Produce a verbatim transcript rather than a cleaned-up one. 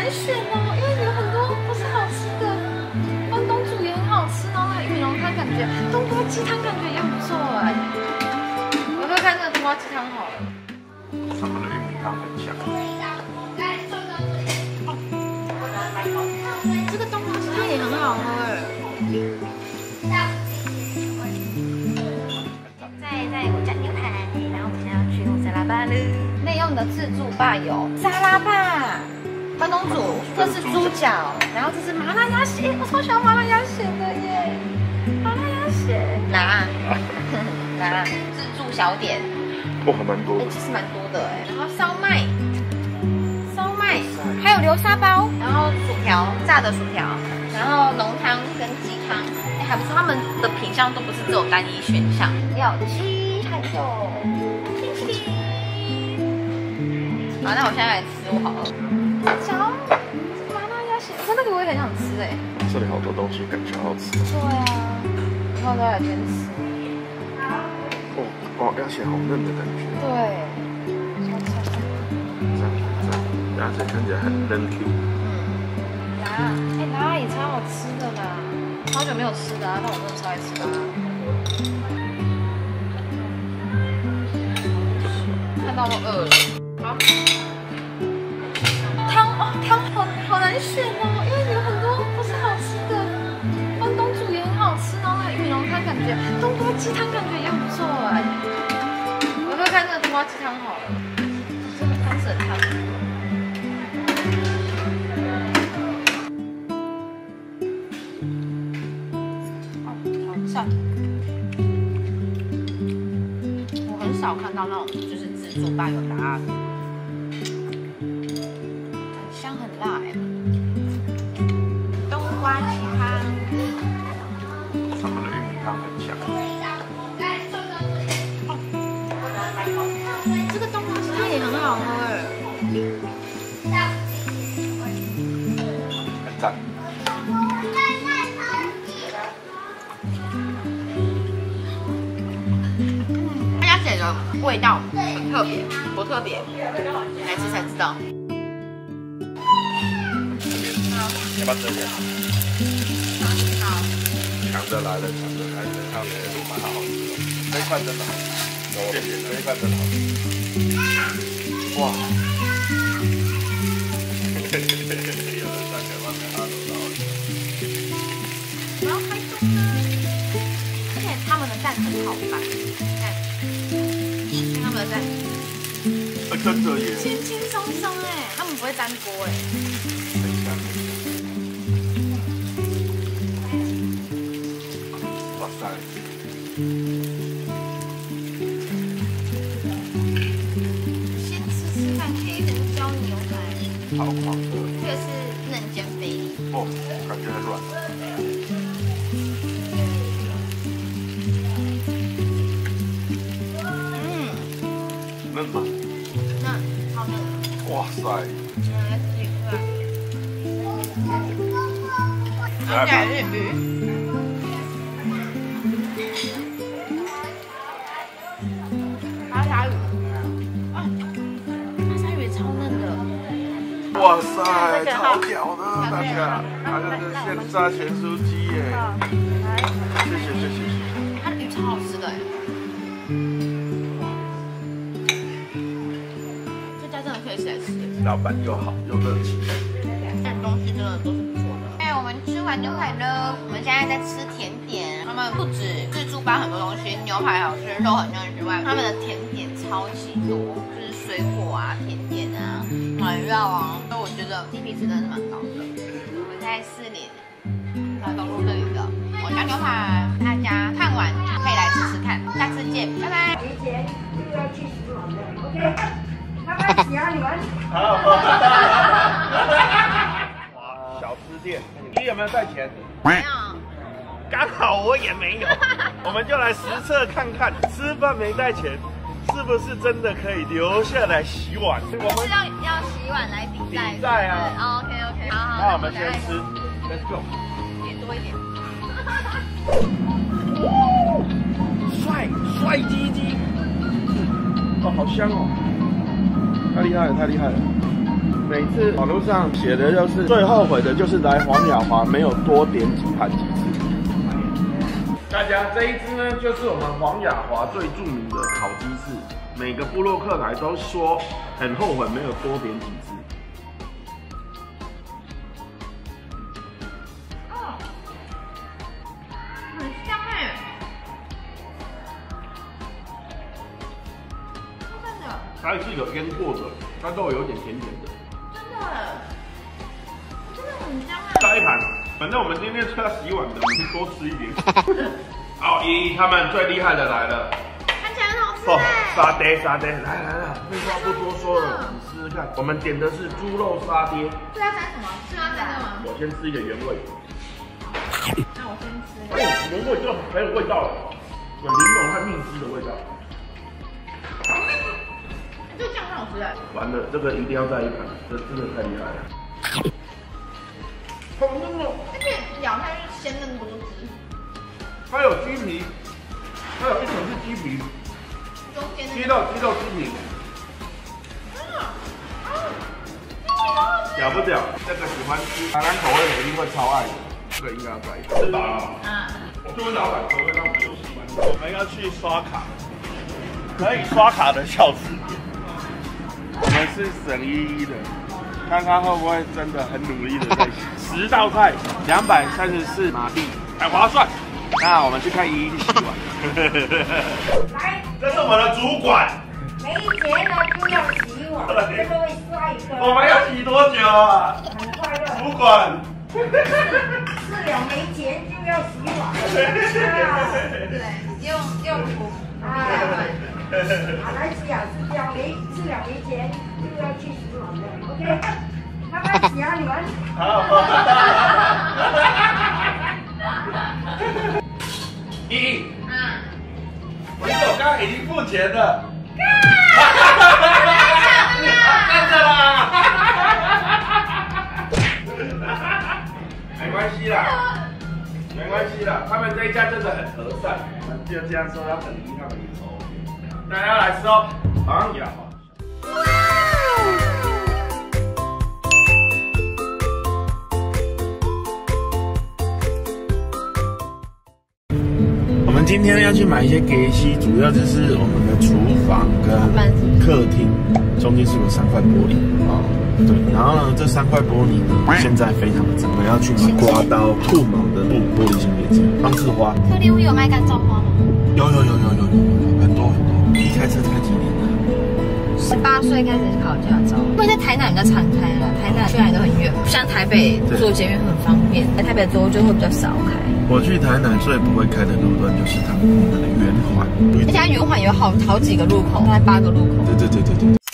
选哦，因为有很多不是好吃的，关东煮也很好吃，然后那个玉龙汤感觉，冬瓜鸡汤感觉也不错哎。我喝看这个冬瓜鸡汤好了。 他们的玉米汤很香。 这个冬瓜鸡汤也很好喝哎。再再我加牛排，然后我们现在要去用沙拉吧了。内用的自助吧有沙拉吧。 关东煮，这是猪脚，然后这是麻辣鸭血，我超喜欢麻辣鸭血的耶！麻辣鸭血，拿，拿，自助小点， 哇，还蛮多的， 其实蛮多的哎。然后烧麦，烧麦，还有流沙包，然后薯条，炸的薯条，然后浓汤跟鸡汤，哎还不错，他们的品相都不是只有单一选项，有鸡，还有鸡鸡。好，那我现在来吃，我好饿。 脚，麻辣鸭血，我那个我也很想吃哎。 这里好多东西，感觉好吃。 对啊，以后都来这边吃。 哦哦，鸭血好嫩的感觉。 对，超香。 赞赞，鸭血看起来很嫩 Q。 嗯，辣，哎，辣也超好吃的啦，好久没有吃的啊，但我真的超爱吃辣。看到都饿了。好。 汤好好难选哦，因为有很多不是好吃的，关东煮也很好吃，然后那个玉龙汤感觉，冬瓜鸡汤感觉也不错哎。我喝看这个冬瓜鸡汤好了，这个汤是很烫。哦，好赞！我很少看到那种就是自助吧有辣的。 香很辣哎，冬瓜鸡汤， 他们的玉米汤很香。 这个冬瓜鸡汤也很好喝哎， 很赞。 鸭血的味道很特别，多特别，来吃才知道。 要不要这边？好，强的来了，强的来了，看这个蛮好吃的，这一块真的好吃，谢谢，这一块真的好吃。哇！有人在给外面哈喽到。 我要开动了，而且他们的蛋很好拌，看，看他们的蛋， 哎，真的耶！ 轻轻松松哎，他们不会粘锅哎。 很香。 哇塞！ 先吃吃看黑胡椒牛排， 好狂的。 这个是嫩煎菲力， 哦，感觉很软。 嗯， 嫩吗？ 嫩，超嫩。 哇塞！ 来自己吃。 来吧。 日鱼。 哇塞，超屌的，大家！还有这现炸咸酥鸡耶！谢谢谢谢谢谢。 它的鱼超好吃的哎，这家真的可以起来吃。 老板又好又热情， 这东西真的都是不错的。哎，我们吃完牛排了，我们现在在吃甜点。他们不止自助吧很多东西，牛排好吃，肉很嫩之外，他们的甜点超级多，就是水果啊、甜点啊、奶酪啊。 我觉得 C P 值真的是蛮高的。我们在士林，然后走路这里的我家牛排，大家看完可以来吃吃看。下次见，拜拜。 理解，这个要去洗碗的 ，OK。拜拜，洗啊你们。 好。小吃店，你有没有带钱？ 没有。 刚好我也没有，我们就来实测看看，吃饭没带钱。 是不是真的可以留下来洗碗？我们是要要洗碗来比赛。 比赛啊 ！OK OK， 好好。 那我们先吃 ，Let's go。 点多一点。 帅帅鸡鸡，哦，好香哦！太厉害了，太厉害了！ 每次网络上写的就是最后悔的就是来黄雅华没有多点几盘鸡翅。大家这一支呢，就是我们黄雅华最著名的烤鸡翅，每个部落客来都说很后悔没有多点几只。 哦，很香哎，真的。 它是有腌过的，它都有点甜甜的。 真的，真的很香啊！ 下一盘，反正我们今天是要洗碗的，我们多吃一点。好，依依他们最厉害的来了， 看起来很好吃哦， 哎。 沙爹沙爹，来来来，废话不多说了，你试试看。我们点的是猪肉沙爹， 这要沾什么？是要沾的吗？ 我先吃一个原味。 那我先吃。 哦，原味就很有味道了，有柠檬和蜜汁的味道。 就这样很好吃哎。 完了，这个一定要再一盘，这真的太厉害了。好嫩哦！ 而且咬下去鲜嫩多汁。 它有鸡皮，它有一层是鸡皮， 中间鸡肉鸡肉鸡皮，屌不屌？这个喜欢吃台南口味的一定会超爱的，这个应该要在一起。吃饱了。 啊。 我作为老板，口味让我们有喜欢。我们要去刷卡，可以刷卡的小吃店。我们是省一一的，看看会不会真的很努力的在洗。十道菜，两百三十四马币，很划算。那我们去看依依洗碗。 来， 这是我们的主管。 没钱了就要洗碗，这个会刷一个。 我们要洗多久啊？ 很快乐。 主管。 是了，没钱就要洗碗。 对，用用补啊，马来西亚是这样，没吃了没钱就要去洗碗的。OK， 慢慢洗啊，你们。 好。依依， 啊， 你我刚刚已经付钱了。 看着啦。没关系啦，没关系啦，他们这一家真的很和善，我们就这样说要很依他们也 OK。大家来吃哦，黄雅华。我们今天要去买一些给西，主要就是我们的厨房跟客厅中间是有三块玻璃。对，然后呢，这三块玻璃呢，现在非常的珍贵，要去买刮刀、兔毛的布玻璃型列镜、方式花。 特例屋有卖干燥花吗？ 有有有有有有有很多很多。你开车开几年了？ 十八岁开始考驾照，因为在台南比较常开了，台南去哪里都很远，不像台北坐捷运很方便，在台北坐就会比较少开。 我去台南最不会开的路段就是他们那个圆环， 而且它圆环有好好几个路口，大概八个路口。 对对对对对。